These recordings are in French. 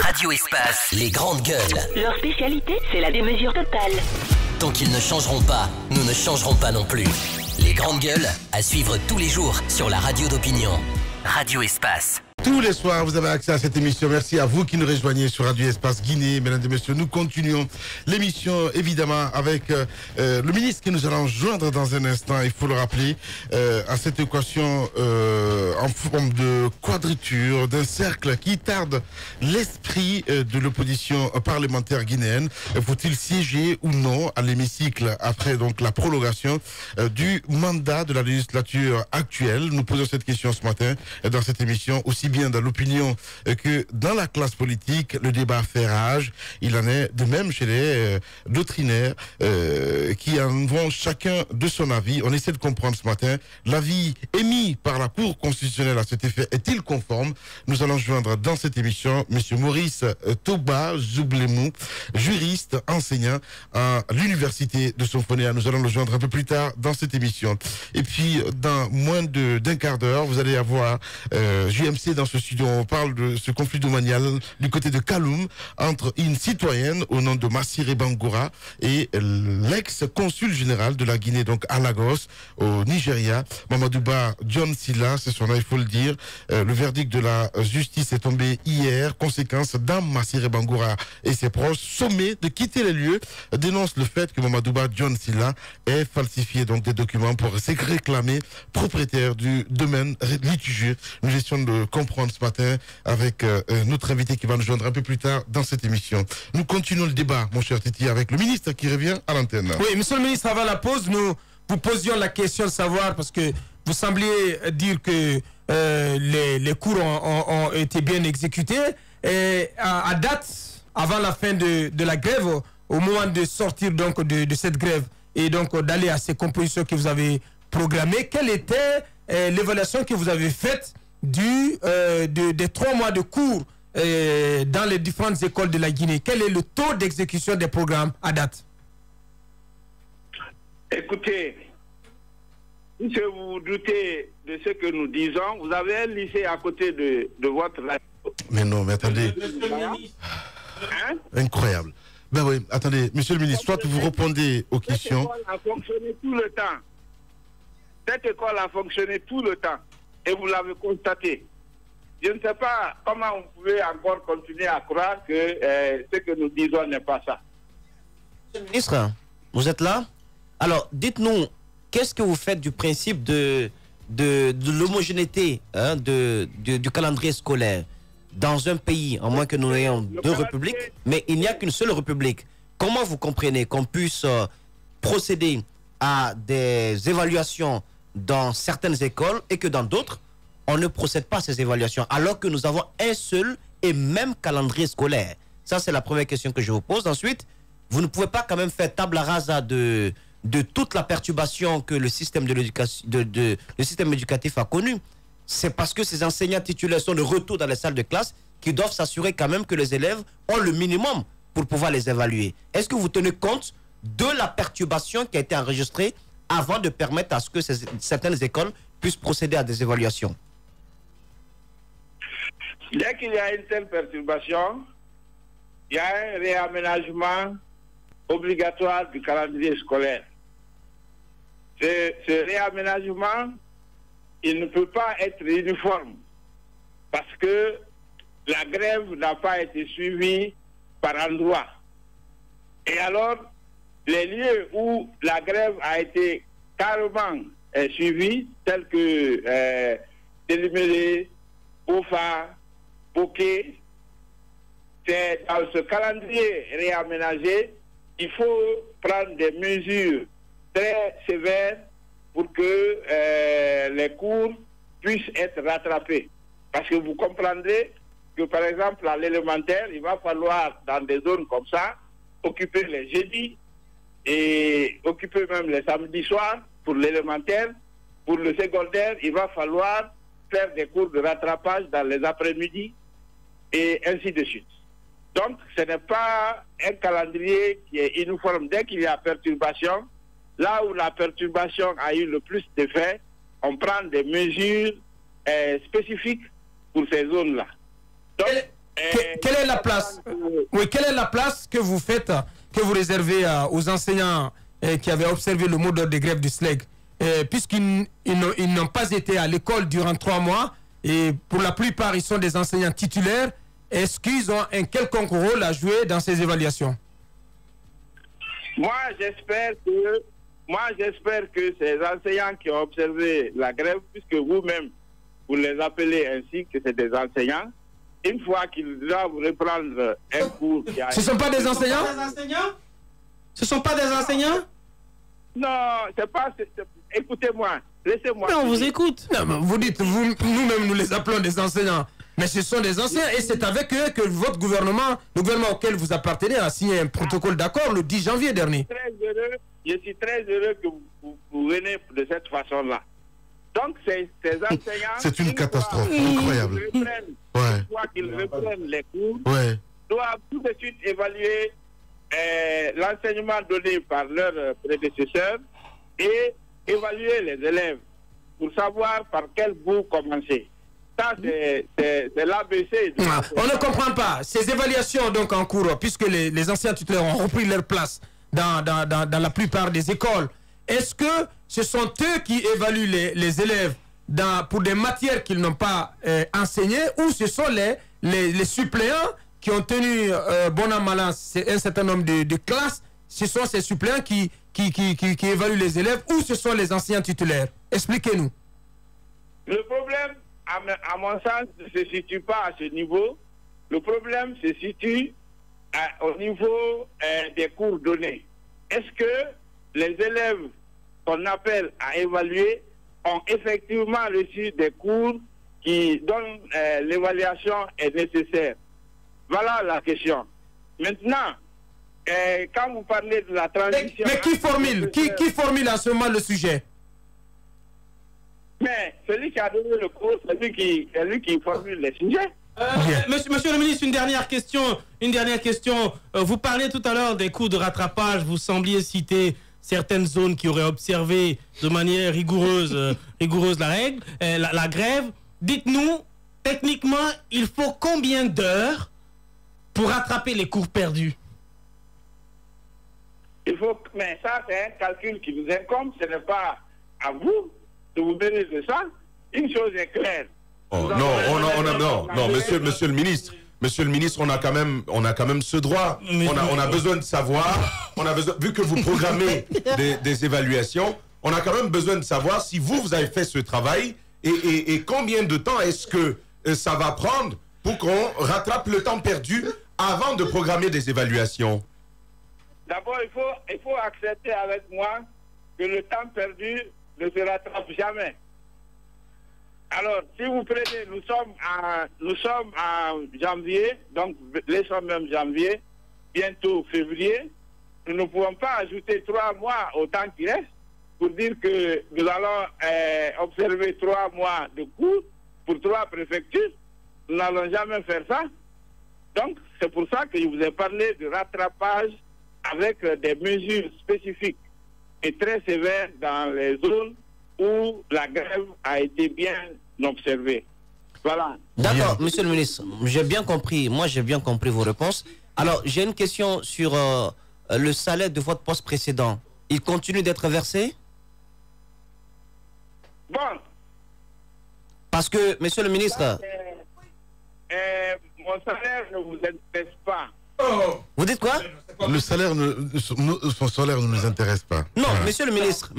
Radio Espace, les grandes gueules. Leur spécialité, c'est la démesure totale. Tant qu'ils ne changeront pas, nous ne changerons pas non plus. Les grandes gueules, à suivre tous les jours sur la radio d'opinion. Radio Espace. Tous les soirs, vous avez accès à cette émission. Merci à vous qui nous rejoignez sur Radio Espace Guinée. Mesdames et messieurs, nous continuons l'émission, évidemment, avec le ministre que nous allons joindre dans un instant. Il faut le rappeler, à cette équation en forme de quadrature, d'un cercle qui tarde l'esprit de l'opposition parlementaire guinéenne. Faut-il siéger ou non à l'hémicycle après donc la prolongation du mandat de la législature actuelle? Nous posons cette question ce matin dans cette émission, aussi bien dans l'opinion que dans la classe politique. Le débat fait rage. Il en est de même chez les doctrinaires qui en vont chacun de son avis. On essaie de comprendre ce matin. L'avis émis par la Cour constitutionnelle à cet effet est-il conforme? Nous allons joindre dans cette émission M. Maurice Toba Zoublemou, juriste, enseignant à l'université de Somphonia. Nous allons le joindre un peu plus tard dans cette émission. Et puis, dans moins d'un quart d'heure, vous allez avoir JMC dans ce studio. On parle de ce conflit domanial du côté de Kaloum entre une citoyenne au nom de Massiré Bangoura et l'ex-consul général de la Guinée, donc à Lagos, au Nigeria, Mamadouba John Silla, c'est son nom, il faut le dire. Le verdict de la justice est tombé hier. Conséquence, Dame Massiré Bangoura et ses proches, sommés de quitter les lieux, dénoncent le fait que Mamadouba John Silla ait falsifié donc des documents pour se réclamer propriétaire du domaine litigieux. Nous essayons de comprendre ce matin avec notre invité qui va nous joindre un peu plus tard dans cette émission. Nous continuons le débat, mon cher Titi, avec le ministre qui revient à l'antenne. Oui, monsieur le ministre, avant la pause, nous vous posions la question de savoir, parce que vous sembliez dire que les cours ont été bien exécutés. Et à date, avant la fin de la grève, au moment de sortir donc de cette grève et donc d'aller à ces compositions que vous avez programmées, quelle était l'évaluation que vous avez faite des 3 mois de cours dans les différentes écoles de la Guinée? Quel est le taux d'exécution des programmes à date? Écoutez, si vous vous doutez de ce que nous disons, vous avez un lycée à côté de votre radio. Mais non, mais attendez. Hein? Incroyable. Ben oui, attendez, monsieur le ministre, soit vous répondez aux questions. Cette école a fonctionné tout le temps. Cette école a fonctionné tout le temps. Et vous l'avez constaté. Je ne sais pas comment vous pouvez encore continuer à croire que ce que nous disons n'est pas ça. Monsieur le ministre, vous êtes là? Alors, dites-nous, qu'est-ce que vous faites du principe de l'homogénéité du calendrier scolaire dans un pays, à moins que nous ayons 2 républiques, mais il n'y a qu'une seule république? Comment vous comprenez qu'on puisse procéder à des évaluations dans certaines écoles et que dans d'autres, on ne procède pas à ces évaluations, alors que nous avons un seul et même calendrier scolaire? Ça, c'est la première question que je vous pose. Ensuite, vous ne pouvez pas quand même faire table rasa de toute la perturbation que le système le système éducatif a connue. C'est parce que ces enseignants titulaires sont de retour dans les salles de classe qui doivent s'assurer quand même que les élèves ont le minimum pour pouvoir les évaluer. Est-ce que vous tenez compte de la perturbation qui a été enregistrée avant de permettre à ce que certaines écoles puissent procéder à des évaluations? Dès qu'il y a une telle perturbation, il y a un réaménagement obligatoire du calendrier scolaire. Ce réaménagement, il ne peut pas être uniforme parce que la grève n'a pas été suivie par endroit. Et alors, les lieux où la grève a été carrément suivie, tels que Télémélé, Boufa, Bokeh, c'est dans ce calendrier réaménagé, il faut prendre des mesures très sévères pour que les cours puissent être rattrapés. Parce que vous comprendrez que, par exemple, à l'élémentaire, il va falloir, dans des zones comme ça, occuper les jeudis et occuper même les samedis soirs pour l'élémentaire. Pour le secondaire, il va falloir faire des cours de rattrapage dans les après-midi et ainsi de suite. Donc, ce n'est pas un calendrier qui est uniforme. Dès qu'il y a perturbation, là où la perturbation a eu le plus d'effet, on prend des mesures spécifiques pour ces zones-là. Donc, Quelle est la place quelle est la place que vous faites, que vous réservez aux enseignants qui avaient observé le mot d'ordre des grèves du SLEG, puisqu'ils n'ont pas été à l'école durant 3 mois, et pour la plupart, ils sont des enseignants titulaires. Est-ce qu'ils ont un quelconque rôle à jouer dans ces évaluations? Moi, j'espère que ces enseignants qui ont observé la grève, puisque vous-même, vous les appelez ainsi, que c'est des enseignants, une fois qu'ils doivent reprendre un cours... Ce ne sont pas des enseignants? Ce ne sont pas des enseignants? Non, c'est pas... Écoutez-moi, laissez-moi... Non, on vous écoute. Non, mais vous dites, nous-mêmes, nous les appelons des enseignants. Mais ce sont des enseignants, et c'est avec eux que votre gouvernement, le gouvernement auquel vous appartenez, a signé un protocole d'accord le 10 janvier dernier. Je suis très heureux que vous venez de cette façon-là. Donc, ces enseignants... C'est une catastrophe incroyable. Une fois qu'ils reprennent les cours, doivent tout de suite évaluer l'enseignement donné par leurs prédécesseurs et évaluer les élèves pour savoir par quel bout commencer. Ça, c'est l'ABC. On ne comprend pas. Ces évaluations donc en cours, puisque les anciens tuteurs ont repris leur place dans la plupart des écoles, est-ce que ce sont eux qui évaluent les élèves pour des matières qu'ils n'ont pas enseignées, ou ce sont les suppléants qui ont tenu bon an mal an un certain nombre de classes? Ce sont ces suppléants qui évaluent les élèves, ou ce sont les enseignants titulaires? Expliquez-nous. Le problème, à mon sens, ne se situe pas à ce niveau. Le problème se situe au niveau des cours donnés. Est-ce que les élèves qu'on appelle à évaluer ont effectivement reçu des cours dont l'évaluation est nécessaire? Voilà la question. Maintenant, quand vous parlez de la transition... Mais qui formule en ce moment le sujet? Mais celui qui a donné le cours, c'est lui qui formule les sujets. Monsieur le ministre, une dernière question. Vous parlez tout à l'heure des cours de rattrapage. Vous sembliez citer certaines zones qui auraient observé de manière rigoureuse la grève. Dites-nous, techniquement, il faut combien d'heures pour rattraper les cours perdus? Mais ça, c'est un calcul qui vous incombe. Ce n'est pas à vous de vous bénir de ça. Une chose est claire. Non, monsieur le ministre, on a quand même ce droit. On a besoin de savoir, vu que vous programmez des évaluations, on a quand même besoin de savoir si vous avez fait ce travail et combien de temps est-ce que ça va prendre pour qu'on rattrape le temps perdu avant de programmer des évaluations. D'abord, il faut accepter avec moi que le temps perdu ne se rattrape jamais. Alors, si vous prenez, nous sommes en janvier, donc laissons même janvier, bientôt février. Nous ne pouvons pas ajouter 3 mois au temps qui reste pour dire que nous allons observer 3 mois de cours pour 3 préfectures. Nous n'allons jamais faire ça. Donc, c'est pour ça que je vous ai parlé de rattrapage avec des mesures spécifiques et très sévères dans les zones où la grève a été bien observée. Voilà. D'accord, monsieur le ministre, j'ai bien compris. Moi, j'ai bien compris vos réponses. Alors, j'ai une question sur le salaire de votre poste précédent. Il continue d'être versé? Bon. Parce que, monsieur le ministre... mon salaire ne vous intéresse pas. Vous dites quoi? Son salaire ne nous intéresse pas. Non, monsieur le ministre,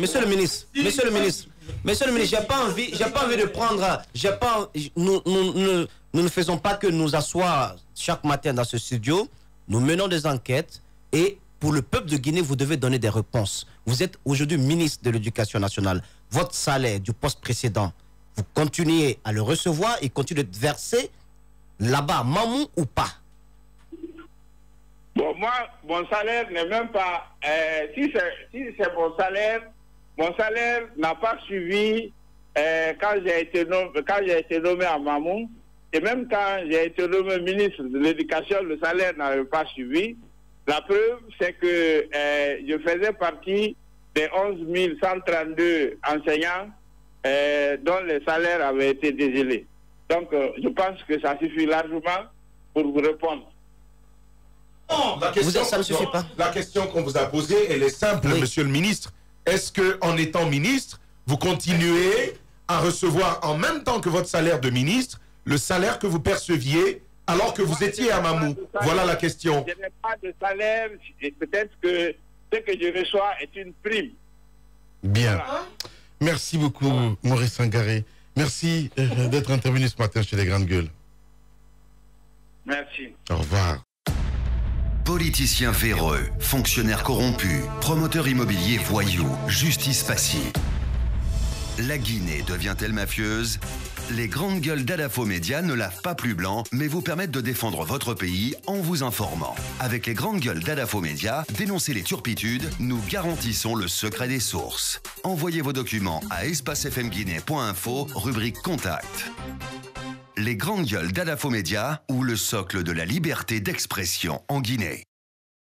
j'ai pas envie de prendre, nous ne faisons pas que nous asseoir chaque matin dans ce studio. Nous menons des enquêtes et pour le peuple de Guinée, vous devez donner des réponses. Vous êtes aujourd'hui ministre de l'Éducation nationale. Votre salaire du poste précédent, vous continuez à le recevoir et continuez de verser là-bas, Mamou ou pas? Bon, moi, mon salaire n'est même pas... si c'est mon salaire n'a pas suivi quand j'ai été nommé à Mamou, et même quand j'ai été nommé ministre de l'Éducation, le salaire n'avait pas suivi. La preuve, c'est que je faisais partie des 11 132 enseignants dont les salaires avaient été dégelés. Donc, je pense que ça suffit largement pour vous répondre. La question, ça ne suffit pas. La question qu'on vous a posée, elle est simple, Oui. monsieur le ministre. Est-ce qu'en étant ministre, vous continuez à recevoir en même temps que votre salaire de ministre, le salaire que vous perceviez alors que vous étiez à Mamou? Voilà la question. Je n'ai pas de salaire et peut-être que ce que je reçois est une prime. Bien. Merci beaucoup, Maurice Sangaré. Merci d'être intervenu ce matin chez les Grandes Gueules. Merci. Au revoir. Politiciens véreux, fonctionnaires corrompus, promoteurs immobiliers voyous, justice passive. La Guinée devient-elle mafieuse? Les Grandes Gueules d'Adafo Média ne lavent pas plus blanc, mais vous permettent de défendre votre pays en vous informant. Avec les Grandes Gueules d'Adafo Média, dénoncez les turpitudes, nous garantissons le secret des sources. Envoyez vos documents à espacefmguinée.info, rubrique Contact. Les Grandes Gueules d'Adafo Média, ou le socle de la liberté d'expression en Guinée.